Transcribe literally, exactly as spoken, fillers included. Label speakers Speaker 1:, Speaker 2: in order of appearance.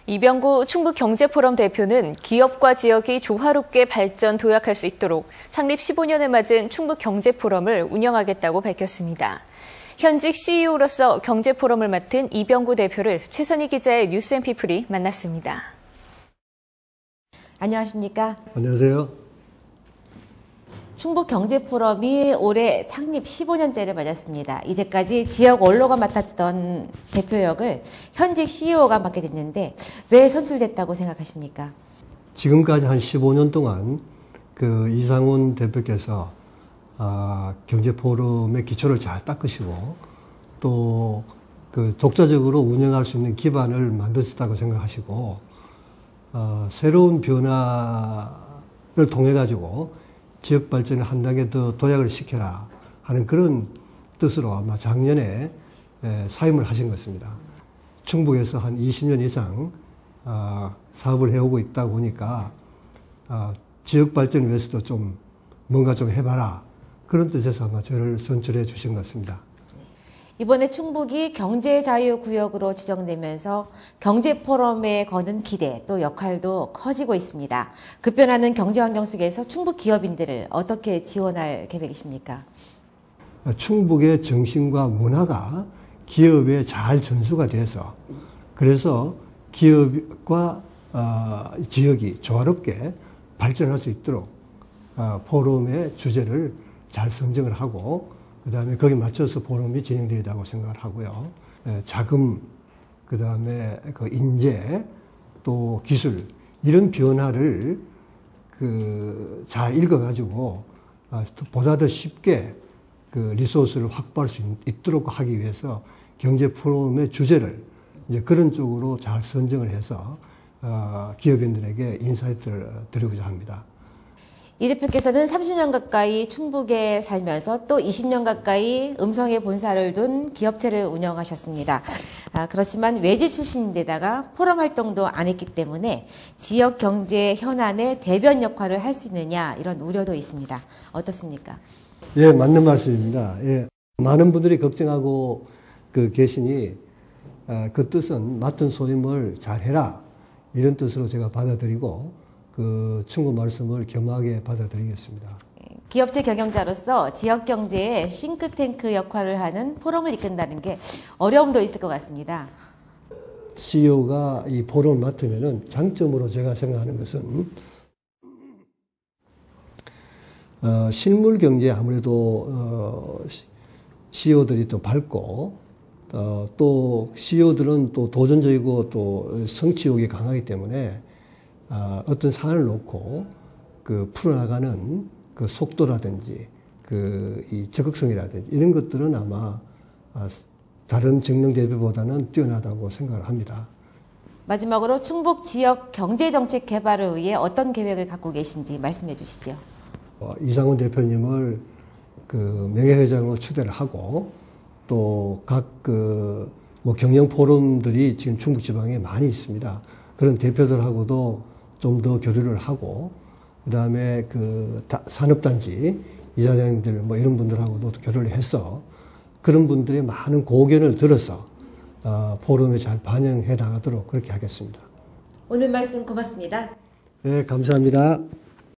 Speaker 1: 이병구 충북경제포럼 대표는 기업과 지역이 조화롭게 발전 도약할 수 있도록 창립 십오 년을 맞은 충북경제포럼을 운영하겠다고 밝혔습니다. 현직 씨이오로서 경제포럼을 맡은 이병구 대표를 최선희 기자의 뉴스앤피플이 만났습니다.
Speaker 2: 안녕하십니까?
Speaker 3: 안녕하세요.
Speaker 2: 충북경제포럼이 올해 창립 십오 년째를 맞았습니다. 이제까지 지역 원로가 맡았던 대표 역을 현직 씨이오가 맡게 됐는데 왜 선출됐다고 생각하십니까?
Speaker 3: 지금까지 한 십오 년 동안 그 이상훈 대표께서 아, 경제포럼의 기초를 잘 닦으시고 또 그 독자적으로 운영할 수 있는 기반을 만드셨다고 생각하시고 어, 새로운 변화를 통해 가지고 지역 발전을 한 단계 더 도약을 시켜라 하는 그런 뜻으로 아마 작년에 사임을 하신 것입니다. 충북에서 한 이십 년 이상 사업을 해오고 있다 보니까 지역 발전을 위해서도 좀 뭔가 좀 해봐라 그런 뜻에서 아마 저를 선출해 주신 것 같습니다.
Speaker 2: 이번에 충북이 경제자유구역으로 지정되면서 경제포럼에 거는 기대 또 역할도 커지고 있습니다. 급변하는 경제환경 속에서 충북 기업인들을 어떻게 지원할 계획이십니까?
Speaker 3: 충북의 정신과 문화가 기업에 잘 전수가 돼서 그래서 기업과 어, 지역이 조화롭게 발전할 수 있도록 어, 포럼의 주제를 잘 선정을 하고 그 다음에 거기에 맞춰서 포럼이 진행되어야 한다고 생각을 하고요. 에, 자금, 그 다음에 그 인재, 또 기술, 이런 변화를 그 잘 읽어가지고 아, 보다 더 쉽게 그 리소스를 확보할 수 있도록 하기 위해서 경제 포럼의 주제를 이제 그런 쪽으로 잘 선정을 해서 어, 기업인들에게 인사이트를 드리고자 합니다.
Speaker 2: 이 대표께서는 삼십 년 가까이 충북에 살면서 또 이십 년 가까이 음성에 본사를 둔 기업체를 운영하셨습니다. 아, 그렇지만 외지 출신인데다가 포럼 활동도 안 했기 때문에 지역 경제 현안의 대변 역할을 할 수 있느냐 이런 우려도 있습니다. 어떻습니까?
Speaker 3: 예, 맞는 말씀입니다. 예, 많은 분들이 걱정하고 그 계시니 아, 그 뜻은 맡은 소임을 잘 해라 이런 뜻으로 제가 받아들이고 그 충고 말씀을 겸하게 받아들이겠습니다.
Speaker 2: 기업체 경영자로서 지역 경제의 싱크탱크 역할을 하는 포럼을 이끈다는 게 어려움도 있을 것 같습니다.
Speaker 3: 씨이오가 이 포럼을 맡으면은 장점으로 제가 생각하는 것은 어, 실물 경제에 아무래도 어, 씨이오들이 또 밝고 어, 또 씨이오들은 또 도전적이고 또 성취욕이 강하기 때문에 어, 어떤 사안을 놓고 그 풀어나가는 그 속도라든지 그 이 적극성이라든지 이런 것들은 아마 어, 다른 직능 대표보다는 뛰어나다고 생각을 합니다.
Speaker 2: 마지막으로 충북 지역 경제정책 개발을 위해 어떤 계획을 갖고 계신지 말씀해 주시죠.
Speaker 3: 어, 이상훈 대표님을 그 명예회장으로 추대를 하고 또 각 그 뭐 경영 포럼들이 지금 충북 지방에 많이 있습니다. 그런 대표들하고도 좀 더 교류를 하고 그 다음에 그 산업단지 이사장님들 뭐 이런 분들하고도 교류를 해서 그런 분들의 많은 고견을 들어서 어, 포럼에 잘 반영해 나가도록 그렇게 하겠습니다.
Speaker 2: 오늘 말씀 고맙습니다.
Speaker 3: 네, 감사합니다.